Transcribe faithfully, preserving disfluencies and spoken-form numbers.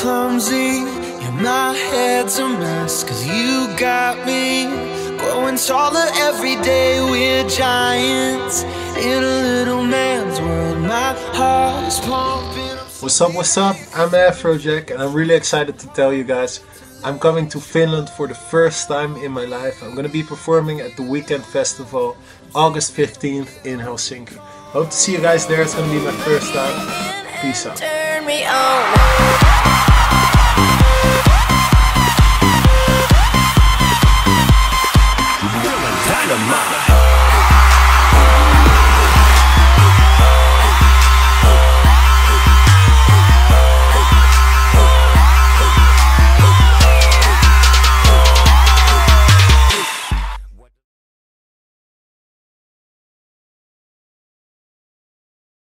clumsy, yeah, my head's a mess, cause you got me growing taller every day. We're giants in a little man's world. My heart is pumping. What's up, what's up? I'm Afrojack and I'm really excited to tell you guys I'm coming to Finland for the first time in my life. I'm gonna be performing at the Weekend Festival August fifteenth in Helsinki. Hope to see you guys there. It's gonna be my first time. Peace out. Turn me on. Dynamite.